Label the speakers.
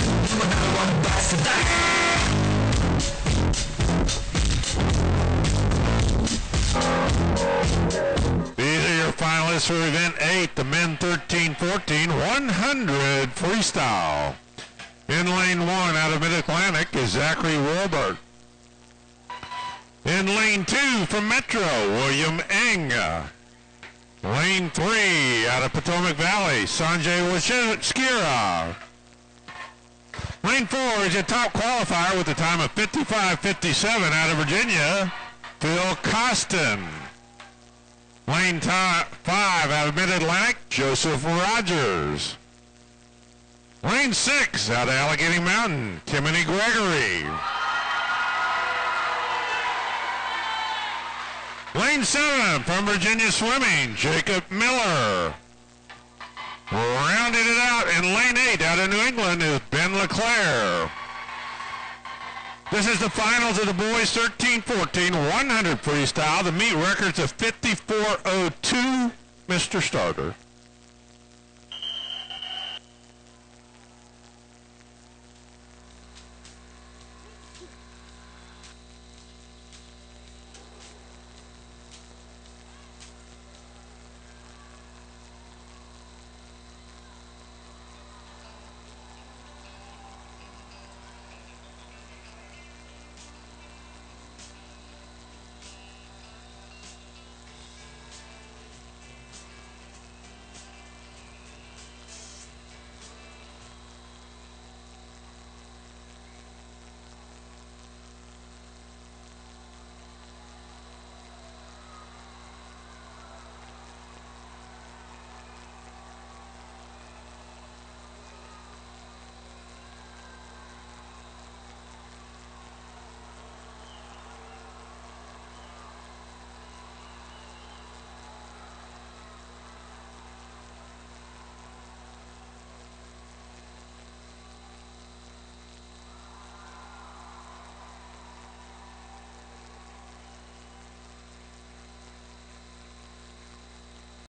Speaker 1: These are your finalists for event 8, the men 13-14 100 freestyle. In lane 1 out of Mid-Atlantic is Zachary Wilbert. In lane 2 from Metro, William Eng. Lane 3 out of Potomac Valley, Sanjay Washkira. Lane 4 is your top qualifier with a time of 55:57 out of Virginia, Phil Costin. Lane 5 out of Mid-Atlantic, Joseph Rogers. Lane 6 out of Allegheny Mountain, Timothy Gregory. Lane 7 from Virginia Swimming, Jacob Miller. Rounding it out in lane 8 out of New England is Ben LeClaire. This is the finals of the boys 13-14 100 freestyle. The meet records of 54:02, Mr. Starter.